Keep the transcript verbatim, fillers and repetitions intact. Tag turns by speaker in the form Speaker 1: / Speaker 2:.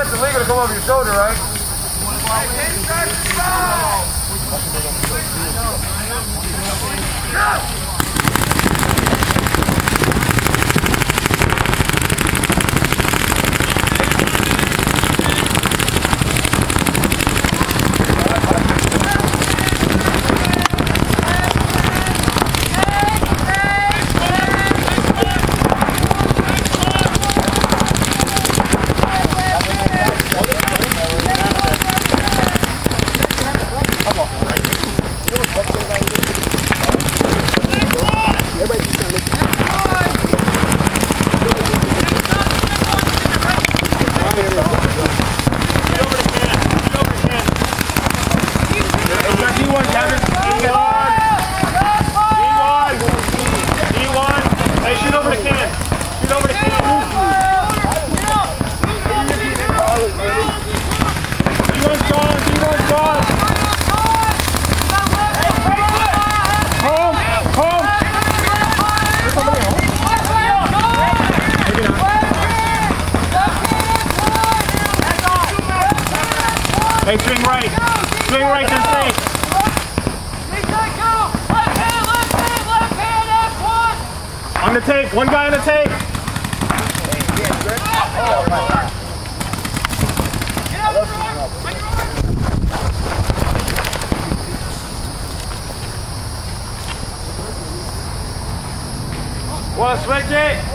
Speaker 1: that's illegal to come over your shoulder, right?
Speaker 2: Hey, swing right. Swing right to safe. On the tape. One guy on the tape. Well, switch it.